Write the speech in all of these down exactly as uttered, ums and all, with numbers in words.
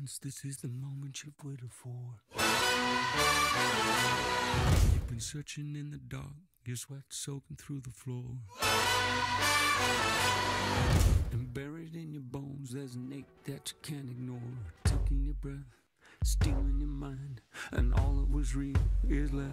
chance, this is the moment you've waited for. You've been searching in the dark, your sweat soaking through the floor. And buried in your bones, there's an ache that you can't ignore. Taking your breath, stealing your mind, and all that was real is left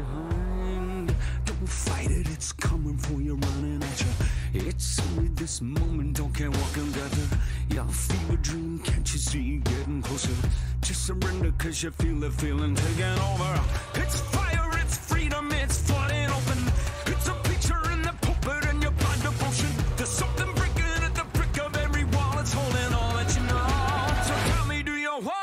behind. Don't fight it, it's coming for you, running at you. It's only this moment, don't care what can gather. Your fever dream, can't you see getting closer? Just surrender, cause you feel the feeling taking over. It's fire, it's freedom, it's flooding open. It's a picture in the pulpit and your blood devotion. There's something breaking at the brick of every wall, it's holding all that you know. So tell me, do you want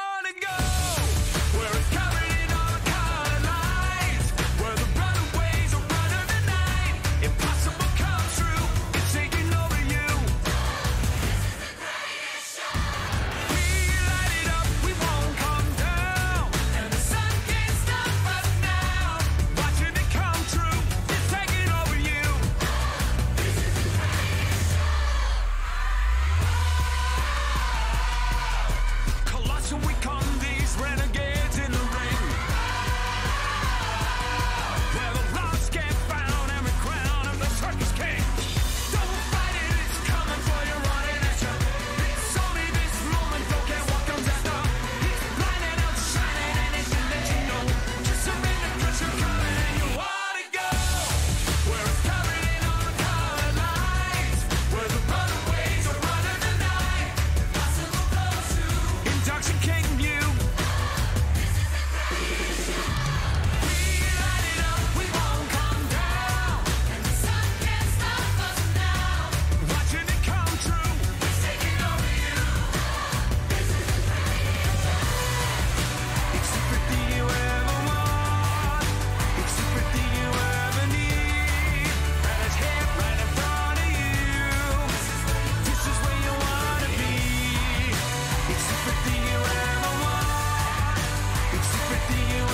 the